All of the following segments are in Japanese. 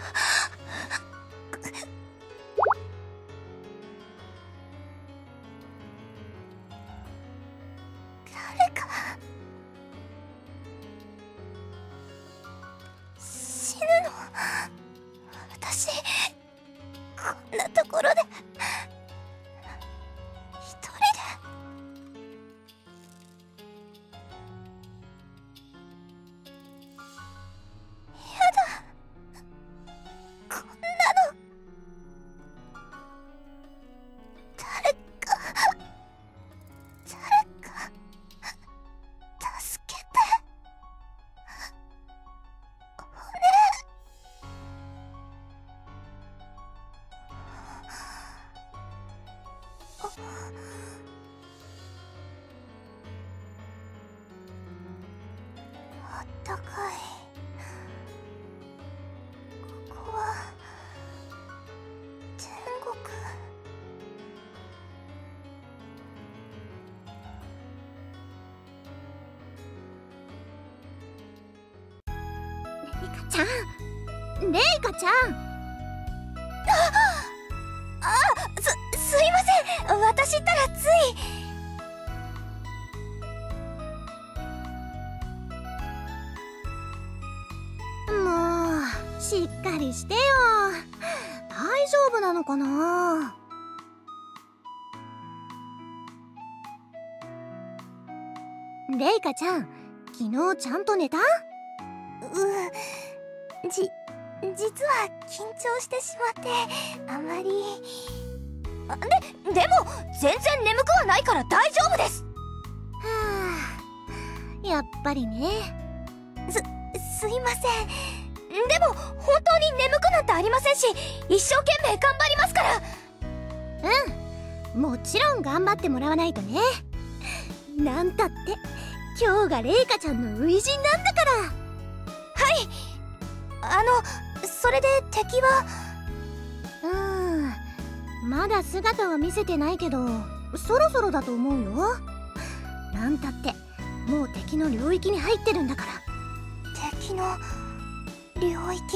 誰か死ぬの？私こんなところで一人で。やだ、こんなの。誰か助けて。あったかい。ここは天国。レイカちゃん、レイカちゃん。すいません、私ったらつい。もうしっかりしてよ。大丈夫なのかな。レイカちゃん、昨日ちゃんと寝た？実は緊張してしまってあまり。でも全然眠くはないから大丈夫です。はあ、やっぱりね。すいません。でも本当に眠くなんてありませんし、一生懸命頑張りますから。うん、もちろん頑張ってもらわないとね。なんたって今日がレイカちゃんの初陣なんだから。はい。それで敵は？まだ姿は見せてないけど、そろそろだと思うよ。なんたってもう敵の領域に入ってるんだから。敵の領域？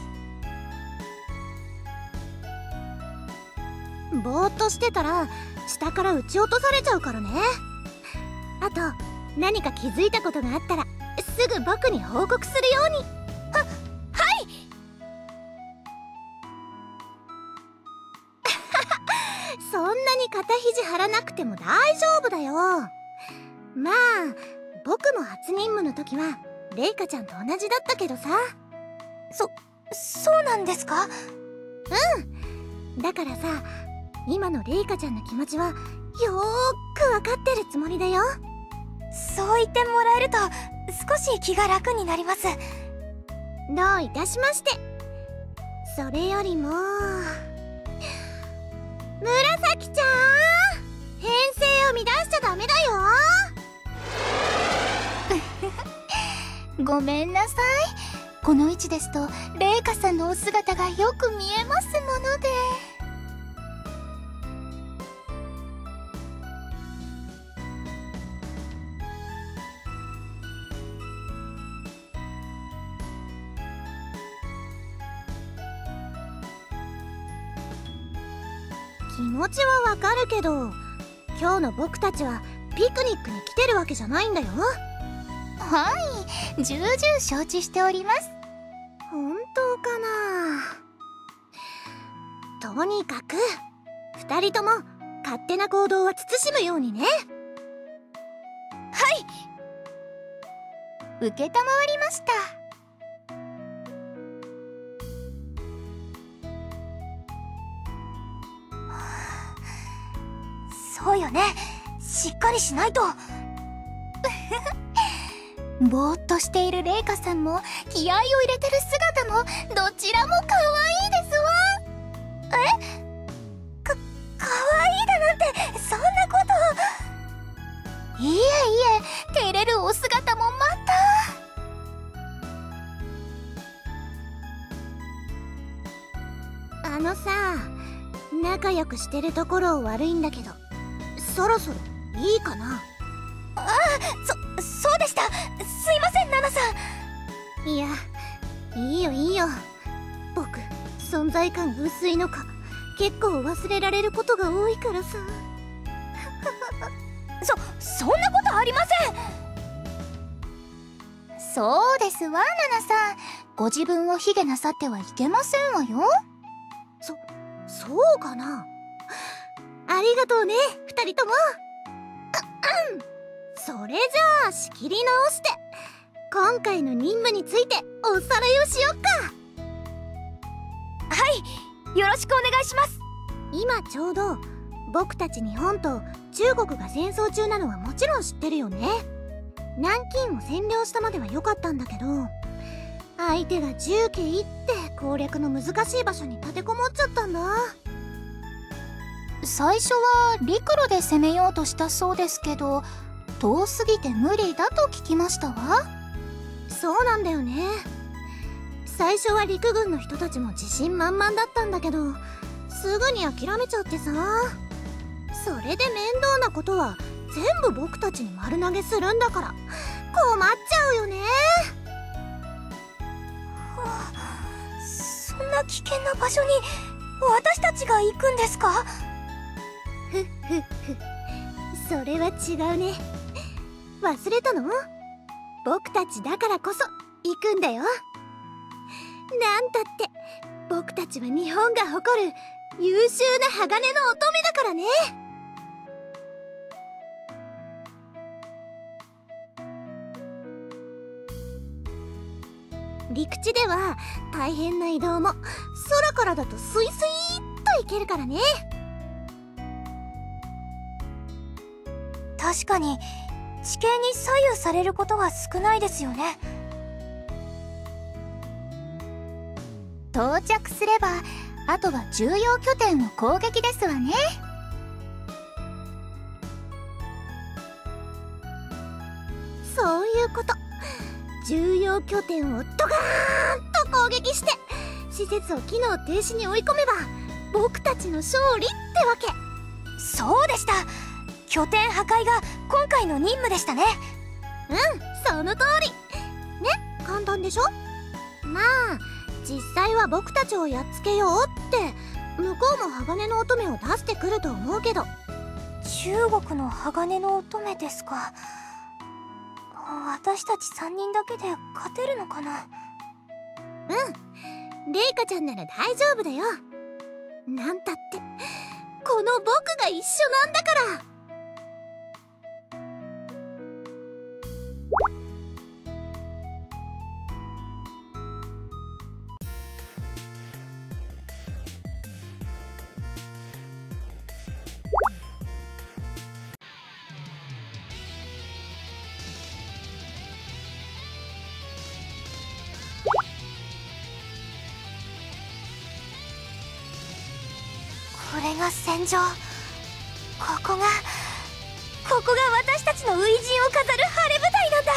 ぼーっとしてたら下から撃ち落とされちゃうからね。あと何か気づいたことがあったらすぐ僕に報告するように。はい。そんなに肩肘張らなくても大丈夫だよ。まあ僕も初任務の時はレイカちゃんと同じだったけどさ。そうなんですか？うん、だからさ、今のレイカちゃんの気持ちはよーくわかってるつもりだよ。そう言ってもらえると少し気が楽になります。どういたしまして。それよりも紫ちゃん、編成を乱しちゃダメだよ。 ごめんなさい。この位置ですとレイカさんのお姿がよく見えますもので。 気持ちはわかるけど、今日の僕たちはピクニックに来てるわけじゃないんだよ。 はい、重々承知しております。 本当かな。とにかく2人とも勝手な行動は慎むようにね。 承りました。 そうよね、しっかりしないと。 ぼーっとしているレイカさんも気合を入れてる姿もどちらも可愛いですわ。 可愛いだなんて、そんなこと。 いえいえ、照れるお姿もまた。さ、仲良くしてるところ悪いんだけど、そろそろいいかな。そうでした。すいません、ナナさん。いや、いいよいいよ。僕存在感が薄いのか結構忘れられることが多いからさ。 そんなことありません。そうですわ、ナナさん。ご自分を卑下なさってはいけませんわよ。 そうかな。ありがとうね、二人とも。それじゃあ仕切り直して今回の任務についておさらいをしよっか。 はい、よろしくお願いします。 今ちょうど僕たち日本と中国が戦争中なのはもちろん知ってるよね。南京を占領したまでは良かったんだけど、相手が重慶って攻略の難しい場所に立てこもっちゃったんだ。 最初は陸路で攻めようとしたそうですけど、遠すぎて無理だと聞きましたわ。 そうなんだよね。最初は陸軍の人たちも自信満々だったんだけど、すぐに諦めちゃってさ。それで面倒なことは全部僕たちに丸投げするんだから困っちゃうよね。 そんな危険な場所に私たちが行くんですか？ ふっふっふ、それは違うね。忘れたの？僕たちだからこそ行くんだよ。なんたって僕たちは日本が誇る優秀な鋼の乙女だからね。陸地では大変な移動も空からだとスイスイっと行けるからね。 確かに地形に左右されることは少ないですよね。到着すればあとは重要拠点を攻撃ですわね。 そういうこと。重要拠点をドカーンと攻撃して施設を機能停止に追い込めば僕たちの勝利ってわけ。 そうでした。拠点破壊が今回の任務でしたね。 うん、その通りね。簡単でしょ。まあ実際は僕たちをやっつけようって向こうも鋼の乙女を出してくると思うけど。 中国の鋼の乙女ですか。私たち3人だけで勝てるのかな。 うん、レイカちゃんなら大丈夫だよ。なんたってこの僕が一緒なんだから。 これが戦場。ここが私たちの初陣を飾る晴れ舞台なんだ。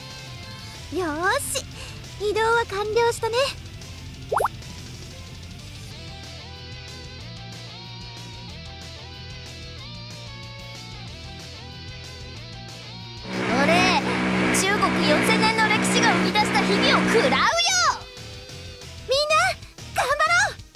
よーし、移動は完了したね。 食らうよ。みんな頑張ろう。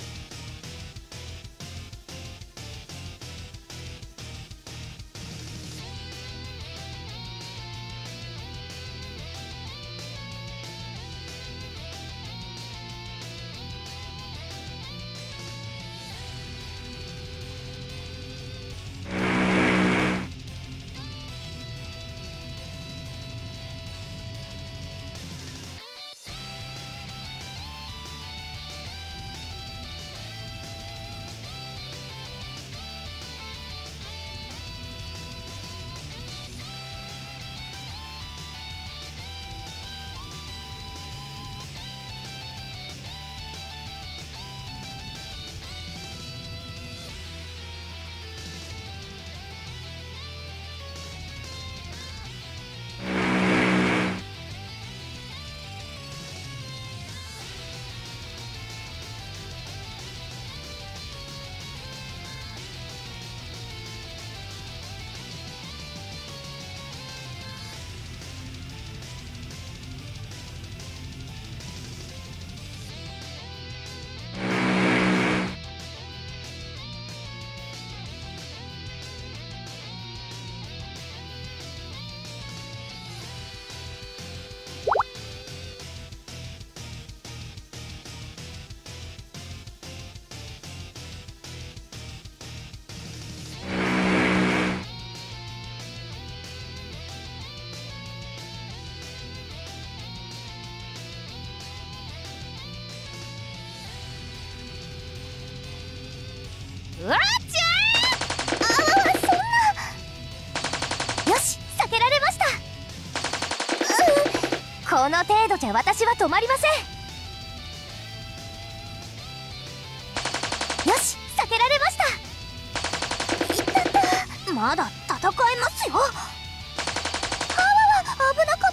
うわっちゃー。そんな。よし、避けられました。この程度じゃ私は止まりません。よし、避けられました。いったった。まだ戦えますよ。あわわ、危なかった。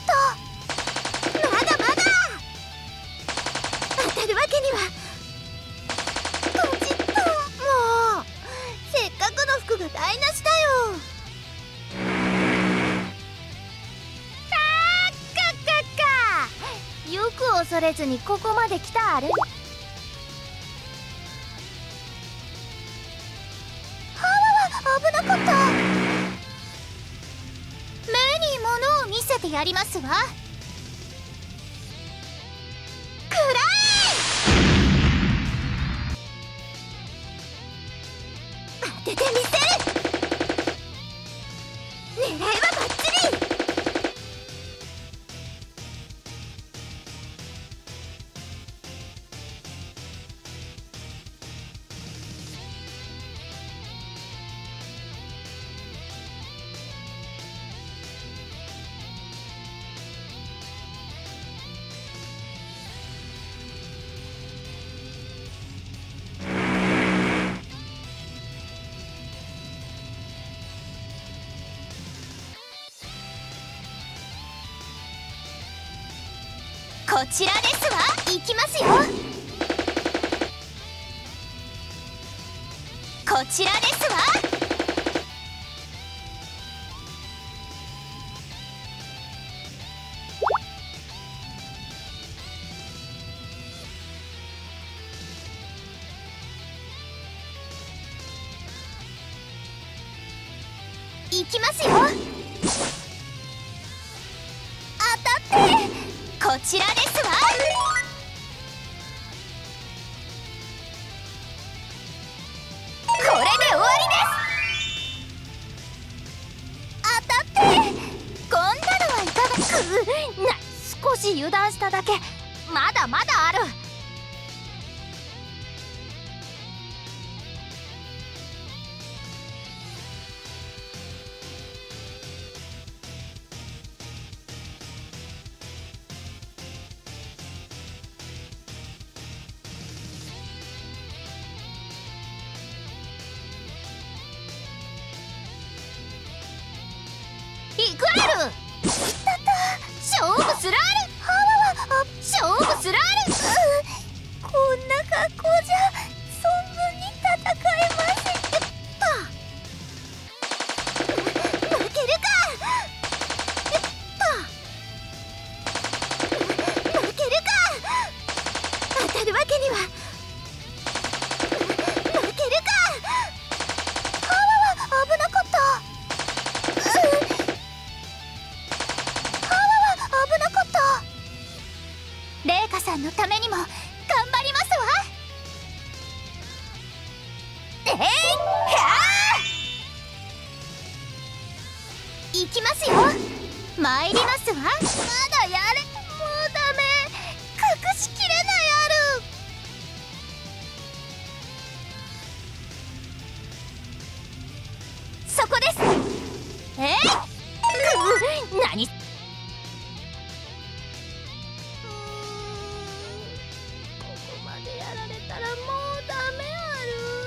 まだまだ。当たるわけには。せっかくの服が台無しだよ。よく恐れずにここまで来たあれ。はわわ、危なかった。目に物を見せてやりますわ。くらえ。当ててみせる。狙いはバッチリ。こちらですわ。行きますよ。こちらですわ。行きますよ。当たって。こちらですわ。これで終わりです。当たって。こんなのはいかが。少し油断しただけ。まだまだある。イクラール。いったった。勝負するある。はわわ、勝負するある。こんな格好じゃ存分に戦えません。負けるか。負けるか。 レイカさんのためにも頑張りますわ。行きますよ。参りますわ。まだやれ。もうダメ。隠しきれないある。そこです。何。ここまでやられたらもうダメある。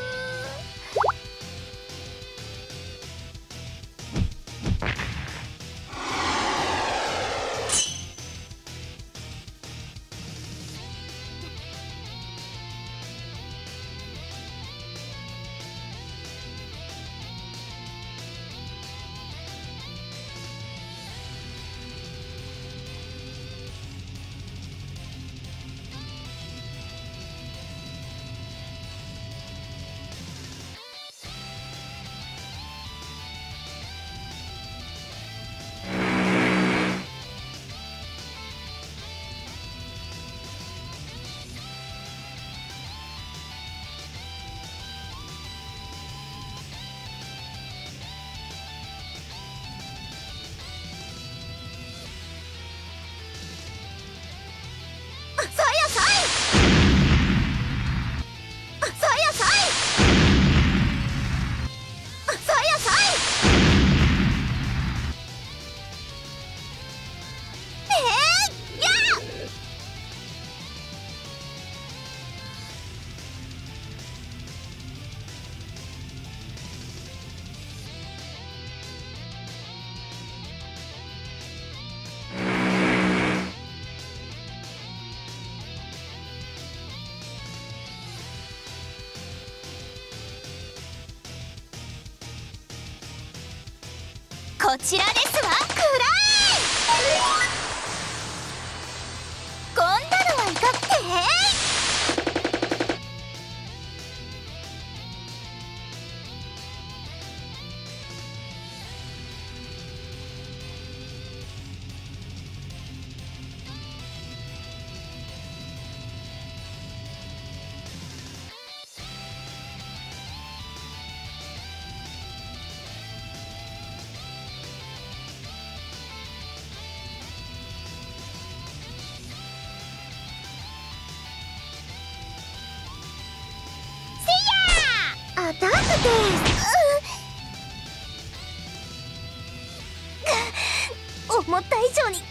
こちらですわ。くらえ。こんなのはいかって。アタックです。思った以上に